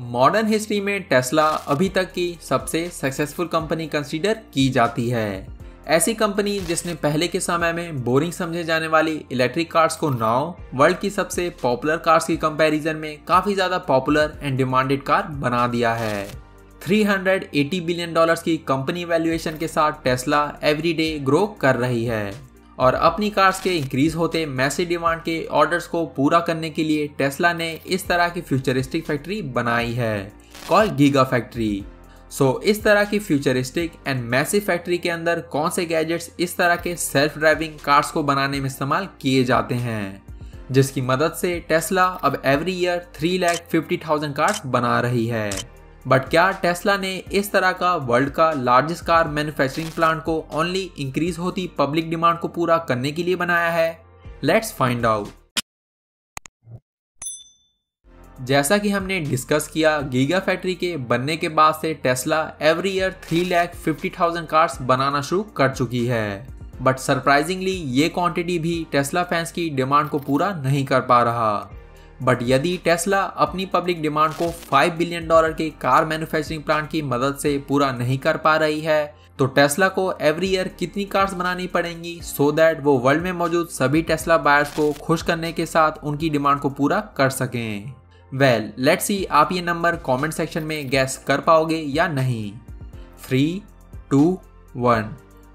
Modern history में Tesla अभी तक की सबसे सक्सेसफुल कंपनी कंसीडर की जाती है। ऐसी कंपनी जिसने पहले के समय में बोरिंग समझे जाने वाली इलेक्ट्रिक कार्स को नाउ वर्ल्ड की सबसे पॉपुलर कार्स की कंपैरिजन में काफी ज्यादा पॉपुलर एंड डिमांडेड कार बना दिया है। 380 बिलियन डॉलर्स की कंपनी वैल्यूएशन के साथ टेस्ला एवरीडे ग्रो कर रही है और अपनी कार्स के इंक्रीज होते मैसिव डिमांड के ऑर्डर्स को पूरा करने के लिए टेस्ला ने इस तरह की फ्यूचरिस्टिक फैक्ट्री बनाई है कॉल गीगा फैक्ट्री। इस तरह की फ्यूचरिस्टिक एंड मैसिव फैक्ट्री के अंदर कौन से गैजेट्स इस तरह के सेल्फ ड्राइविंग कार्स को बनाने में इस्तेमाल किए जाते हैं, जिसकी मदद से टेस्ला अब एवरी ईयर 350,000 कार्स बना रही है। बट क्या टेस्ला ने इस तरह का वर्ल्ड का लार्जेस्ट कार मैन्युफैक्चरिंग प्लांट को ओनली इंक्रीज होती पब्लिक डिमांड को पूरा करने के लिए बनाया है? Let's find out. जैसा कि हमने डिस्कस किया, गीगा फैक्ट्री के बनने के बाद से टेस्ला एवरी ईयर 350,000 कार्स बनाना शुरू कर चुकी है। बट सरप्राइजिंगली ये क्वांटिटी भी टेस्ला फैंस की डिमांड को पूरा नहीं कर पा रहा। बट यदि टेस्ला अपनी पब्लिक डिमांड को $5 बिलियन के कार मैन्युफैक्चरिंग प्लांट की मदद से पूरा नहीं कर पा रही है, तो टेस्ला को एवरी ईयर कितनी कार्स बनानी पड़ेंगी सो दैट वो वर्ल्ड में मौजूद सभी टेस्ला बायर्स को खुश करने के साथ उनकी डिमांड को पूरा कर सकें? वेल, लेट्स सी आप ये नंबर कमेंट सेक्शन में गैस कर पाओगे या नहीं। 3, 2, 1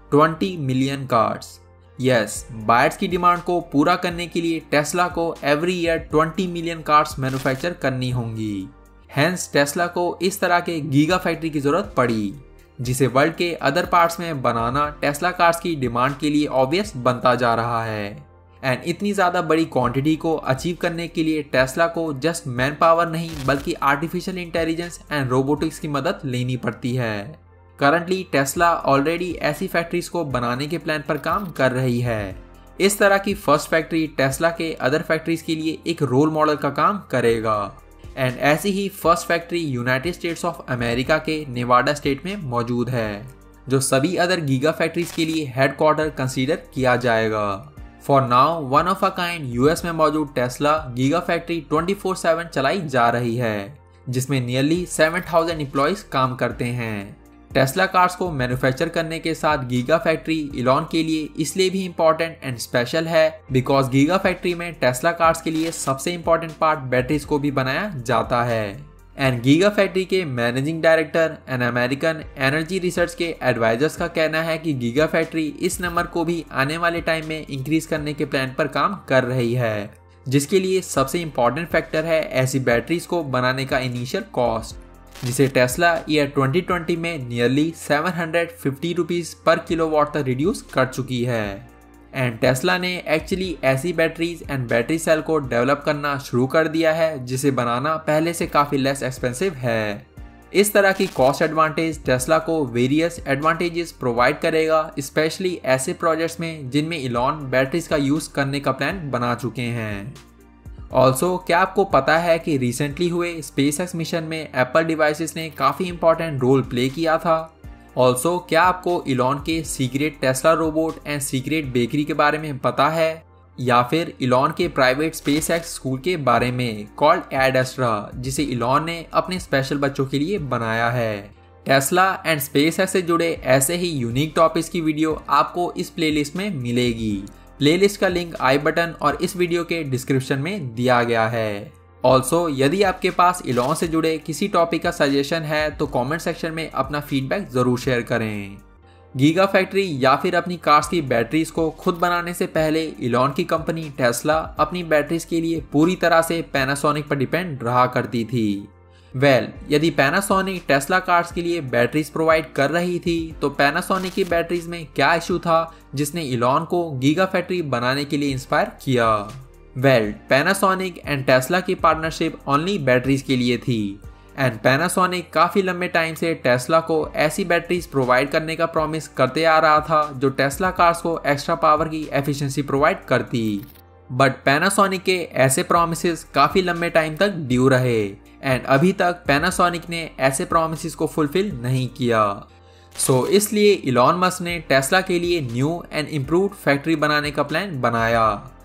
20 मिलियन कार्स। यस, बायर्स की डिमांड को पूरा करने के लिए टेस्ला को every year 20 million cars manufacture करनी होंगी। हेंस टेस्ला को इस तरह के गीगा फैक्ट्री की जरूरत पड़ी, जिसे वर्ल्ड के अदर पार्ट्स में बनाना टेस्ला कार्स की डिमांड के लिए ऑब्वियस बनता जा रहा है। एंड इतनी ज़्यादा बड़ी क्वांटिटी को अचीव करने के लिए टेस्ला को जस्ट मैन पावर नहीं बल्कि आर्टिफिशियल इंटेलिजेंस एंड रोबोटिक्स की मदद लेनी पड़ती है। करंटली टेस्ला ऑलरेडी ऐसी फैक्ट्रीज को बनाने के प्लान पर काम कर रही है। इस तरह की फर्स्ट फैक्ट्री टेस्ला के अदर फैक्ट्रीज के लिए एक रोल मॉडल का काम करेगा। एंड ऐसी ही first factory United States of America के नेवाडा स्टेट में मौजूद है, जो सभी अदर गीगा फैक्ट्रीज के लिए हेडक्वार्टर कंसीडर किया जाएगा। For now one of a kind US में मौजूद टेस्ला गीगा फैक्ट्री 24/7 चलाई जा रही है, जिसमें नियरली 7,000 एम्प्लॉयज काम करते हैं। टेस्ला कार्स को मैन्युफैक्चर करने के साथ गीगा फैक्ट्री इलॉन के लिए इसलिए भी इम्पोर्टेंट एंड स्पेशल है बिकॉज गीगा फैक्ट्री में टेस्ला कार्स के लिए सबसे इम्पोर्टेंट पार्ट बैटरीज को भी बनाया जाता है। एंड गीगा फैक्ट्री के managing director and American energy research के एडवाइजर्स का कहना है कि गीगा फैक्ट्री इस नंबर को भी आने वाले टाइम में इंक्रीज करने के प्लान पर काम कर रही है, जिसके लिए सबसे इम्पोर्टेंट फैक्टर है ऐसी बैटरीज को बनाने का इनिशियल कॉस्ट, जिसे टेस्ला ईयर 2020 में नियरली 750 रुपीज पर किलोवाट तक रिड्यूस कर चुकी है। एंड टेस्ला ने एक्चुअली ऐसी बैटरीज एंड बैटरी सेल को डेवलप करना शुरू कर दिया है, जिसे बनाना पहले से काफ़ी लेस एक्सपेंसिव है। इस तरह की कॉस्ट एडवांटेज टेस्ला को वेरियस एडवांटेजेस प्रोवाइड करेगा, स्पेशली ऐसे प्रोजेक्ट्स में जिनमें इलॉन बैटरीज का यूज़ करने का प्लान बना चुके हैं। ऑल्सो क्या आपको पता है कि रिसेंटली हुए स्पेसएक्स मिशन में एप्पल डिवाइसेस ने काफ़ी इंपॉर्टेंट रोल प्ले किया था? ऑल्सो क्या आपको इलॉन के secret Tesla robot and secret bakery के बारे में पता है, या फिर इलॉन के प्राइवेट स्पेसएक्स स्कूल के बारे में कॉल्ड एड एस्ट्रा, जिसे इलॉन ने अपने स्पेशल बच्चों के लिए बनाया है? टेस्ला एंड स्पेसएक्स से जुड़े ऐसे ही यूनिक टॉपिक्स की वीडियो आपको इस प्लेलिस्ट में मिलेगी। प्लेलिस्ट का लिंक आई बटन और इस वीडियो के डिस्क्रिप्शन में दिया गया है। ऑल्सो यदि आपके पास इलॉन से जुड़े किसी टॉपिक का सजेशन है तो कमेंट सेक्शन में अपना फीडबैक ज़रूर शेयर करें। गीगा फैक्ट्री या फिर अपनी कार्स की बैटरीज को खुद बनाने से पहले इलॉन की कंपनी टेस्ला अपनी बैटरीज के लिए पूरी तरह से पैनासोनिक पर डिपेंड रहा करती थी। यदि पैनासोनिक टेस्ला कार्स के लिए बैटरीज प्रोवाइड कर रही थी तो पैनासोनिक की बैटरीज में क्या इशू था जिसने इलॉन को गीगा फैक्ट्री बनाने के लिए इंस्पायर किया? पैनासोनिक एंड टेस्ला की पार्टनरशिप ओनली बैटरीज के लिए थी एंड पैनासोनिक काफ़ी लंबे टाइम से टेस्ला को ऐसी बैटरीज प्रोवाइड करने का प्रॉमिस करते आ रहा था जो टेस्ला कार्स को एक्स्ट्रा पावर की एफिशिएंसी प्रोवाइड करती। बट पैनासोनिक के ऐसे प्रॉमिसेस काफ़ी लंबे टाइम तक ड्यू रहे एंड अभी तक पैनासोनिक ने ऐसे प्रॉमिसेस को फुलफिल नहीं किया। इसलिए इलॉन मस्क ने टेस्ला के लिए न्यू एंड इम्प्रूव्ड फैक्ट्री बनाने का प्लान बनाया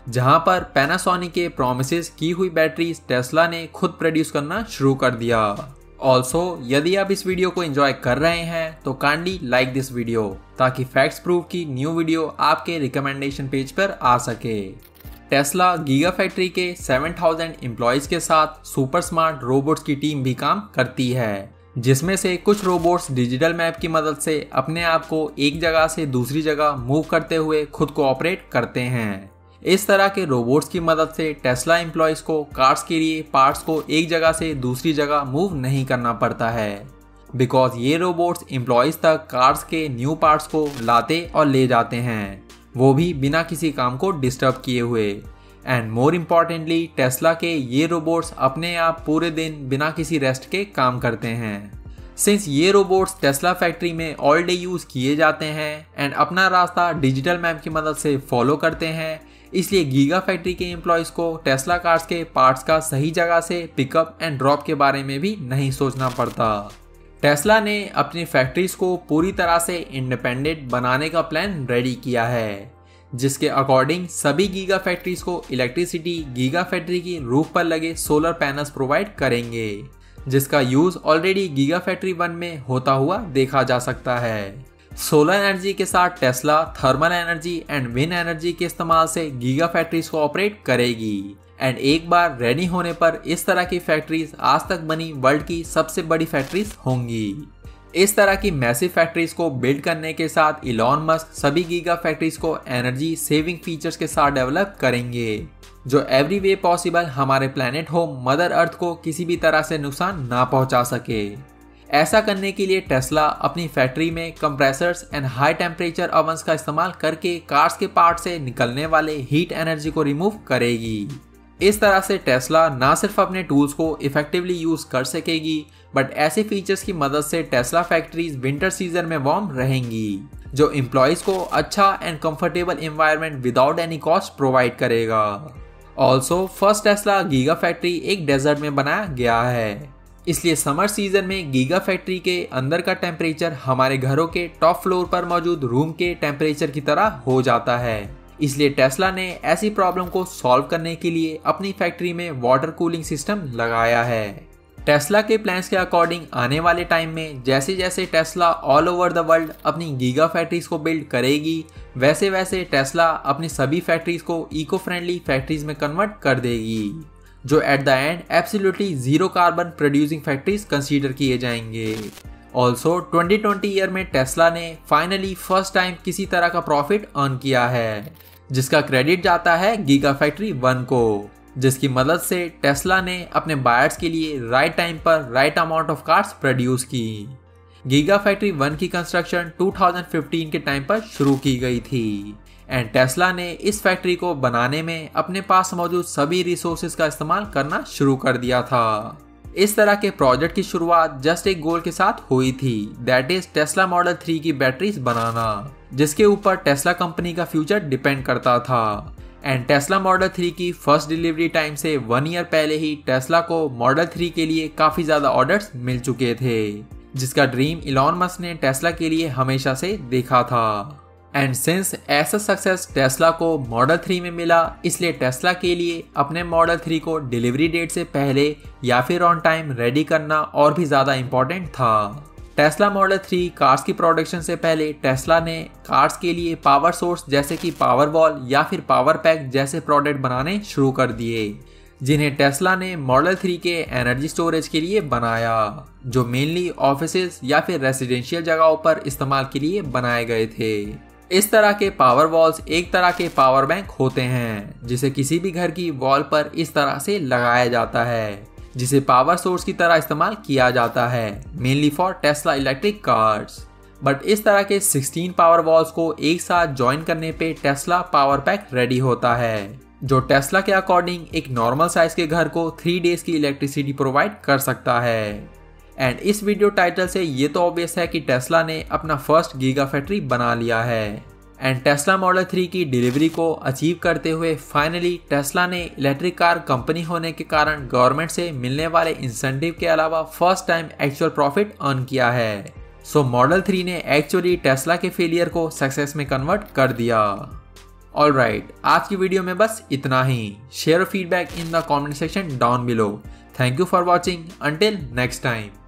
जहां पर पैनासोनिक के प्रोमिसेस की हुई बैटरीज टेस्ला ने खुद प्रोड्यूस करना शुरू कर दिया। ऑल्सो यदि आप इस वीडियो को एंजॉय कर रहे हैं तो काइंडली लाइक दिस वीडियो ताकि फैक्ट्स प्रूफ की न्यू वीडियो आपके रिकमेंडेशन पेज पर आ सके। टेस्ला गीगा फैक्ट्री के 7000 एम्प्लॉयज के साथ सुपर स्मार्ट रोबोट्स की टीम भी काम करती है, जिसमें से कुछ रोबोट्स डिजिटल मैप की मदद से अपने आप को एक जगह से दूसरी जगह मूव करते हुए खुद को ऑपरेट करते हैं। इस तरह के रोबोट्स की मदद से टेस्ला एम्प्लॉयज को कार्स के लिए पार्ट्स को एक जगह से दूसरी जगह मूव नहीं करना पड़ता है, बिकॉज ये रोबोट्स एम्प्लॉयज तक कार्स के न्यू पार्ट्स को लाते और ले जाते हैं, वो भी बिना किसी काम को डिस्टर्ब किए हुए। एंड मोर इम्पॉर्टेंटली टेस्ला के ये रोबोट्स अपने आप पूरे दिन बिना किसी रेस्ट के काम करते हैं। सिंस ये रोबोट्स टेस्ला फैक्ट्री में ऑल डे यूज किए जाते हैं एंड अपना रास्ता डिजिटल मैप की मदद से फॉलो करते हैं, इसलिए गीगा फैक्ट्री के एम्प्लॉयज को टेस्ला कार्स के पार्ट्स का सही जगह से पिकअप एंड ड्रॉप के बारे में भी नहीं सोचना पड़ता। टेस्ला ने अपनी फैक्ट्रीज को पूरी तरह से इंडिपेंडेंट बनाने का प्लान रेडी किया है, जिसके अकॉर्डिंग सभी गीगा फैक्ट्रीज को इलेक्ट्रिसिटी गीगा फैक्ट्री की रूफ पर लगे सोलर पैनल्स प्रोवाइड करेंगे, जिसका यूज ऑलरेडी गीगा फैक्ट्री 1 में होता हुआ देखा जा सकता है। सोलर एनर्जी के साथ Tesla thermal energy and wind energy के इस्तेमाल से गीगा फैक्ट्रीज को ऑपरेट करेगी एंड एक बार रेडी होने पर इस तरह की फैक्ट्रीज आज तक बनी वर्ल्ड की सबसे बड़ी फैक्ट्रीज होंगी। इस तरह की मैसिव फैक्ट्रीज को बिल्ड करने के साथ इलॉन मस्क सभी गीगा फैक्ट्रीज को एनर्जी सेविंग फीचर्स के साथ डेवलप करेंगे, जो एवरी वे पॉसिबल हमारे प्लेनेट होम मदर अर्थ को किसी भी तरह से नुकसान ना पहुंचा सके। ऐसा करने के लिए टेस्ला अपनी फैक्ट्री में compressors and high temperature ovens का इस्तेमाल करके कार्स के पार्ट से निकलने वाले हीट एनर्जी को रिमूव करेगी। इस तरह से टेस्ला ना सिर्फ अपने टूल्स को इफेक्टिवली यूज कर सकेगी, बट ऐसे फीचर्स की मदद से टेस्ला फैक्ट्रीज विंटर सीजन में वार्म रहेंगी, जो एम्प्लॉयज को अच्छा and comfortable environment without any cost provide करेगा। Also first Tesla giga factory एक डेजर्ट में बनाया गया है, इसलिए समर सीजन में गीगा फैक्ट्री के अंदर का टेम्परेचर हमारे घरों के टॉप फ्लोर पर मौजूद रूम के टेम्परेचर की तरह हो जाता है। इसलिए टेस्ला ने ऐसी प्रॉब्लम को सॉल्व करने के लिए अपनी फैक्ट्री में वाटर कूलिंग सिस्टम लगाया है। टेस्ला के प्लान्स के अकॉर्डिंग आने वाले टाइम में जैसे जैसे Tesla all over the world अपनी गीगा फैक्ट्रीज को बिल्ड करेगी, वैसे वैसे टेस्ला अपनी सभी फैक्ट्रीज को इको फ्रेंडली फैक्ट्रीज में कन्वर्ट कर देगी, जो at the end absolutely zero carbon producing factories consider किए जाएंगे। ऑल्सो 2020 ईयर में टेस्ला ने फाइनली फर्स्ट टाइम किसी तरह का प्रॉफिट अर्न किया है, जिसका क्रेडिट जाता है गीगा फैक्ट्री 1 को, जिसकी मदद से टेस्ला ने अपने बायर्स के लिए राइट टाइम पर right amount of cars produce की। गीगा फैक्ट्री 1 की कंस्ट्रक्शन 2015 के टाइम पर शुरू की गई थी एंड टेस्ला ने इस फैक्ट्री को बनाने में अपने पास मौजूद सभी रिसोर्सेज का इस्तेमाल करना शुरू कर दिया था। इस तरह के प्रोजेक्ट की शुरुआत जस्ट एक गोल के साथ हुई थी, दैट इज टेस्ला मॉडल 3 की बैटरीज बनाना, जिसके ऊपर टेस्ला कंपनी का फ्यूचर डिपेंड करता था। एंड टेस्ला मॉडल 3 की फर्स्ट डिलीवरी टाइम से 1 ईयर पहले ही टेस्ला को मॉडल 3 के लिए काफी ज्यादा ऑर्डर्स मिल चुके थे, जिसका ड्रीम इलॉन मस्क ने टेस्ला के लिए हमेशा से देखा था। एंड सिंस ऐसा सक्सेस टेस्ला को मॉडल 3 में मिला, इसलिए टेस्ला के लिए अपने मॉडल 3 को डिलीवरी डेट से पहले या फिर ऑन टाइम रेडी करना और भी ज़्यादा इम्पोर्टेंट था। टेस्ला मॉडल 3 कार्स की प्रोडक्शन से पहले टेस्ला ने कार्स के लिए पावर सोर्स जैसे कि पावर वॉल या फिर पावर पैक जैसे प्रोडक्ट बनाने शुरू कर दिए, जिन्हें टेस्ला ने मॉडल 3 के एनर्जी स्टोरेज के लिए बनाया, जो मेनली ऑफिसेज या फिर रेसिडेंशियल जगहों पर इस्तेमाल के लिए बनाए गए थे। इस तरह के पावर वॉल्स एक तरह के पावर बैंक होते हैं, जिसे किसी भी घर की वॉल पर इस तरह से लगाया जाता है, जिसे पावर सोर्स की तरह इस्तेमाल किया जाता है, mainly for Tesla electric cars. But इस तरह के 16 पावर वॉल्स को एक साथ ज्वाइन करने पे टेस्ला पावर पैक रेडी होता है, जो टेस्ला के अकॉर्डिंग एक नॉर्मल साइज के घर को 3 डेज की इलेक्ट्रिसिटी प्रोवाइड कर सकता है। एंड इस वीडियो टाइटल से ये तो ऑब्वियस है कि टेस्ला ने अपना फर्स्ट गीगा फैक्ट्री बना लिया है। एंड टेस्ला मॉडल 3 की डिलीवरी को अचीव करते हुए फाइनली टेस्ला ने इलेक्ट्रिक कार कंपनी होने के कारण गवर्नमेंट से मिलने वाले इंसेंटिव के अलावा first time actual profit earn किया है। सो मॉडल 3 ने एक्चुअली टेस्ला के फेलियर को सक्सेस में कन्वर्ट कर दिया। ऑलराइट, आज की वीडियो में बस इतना ही। Share feedback in the comment section down below. Thank you for watching. Until next time.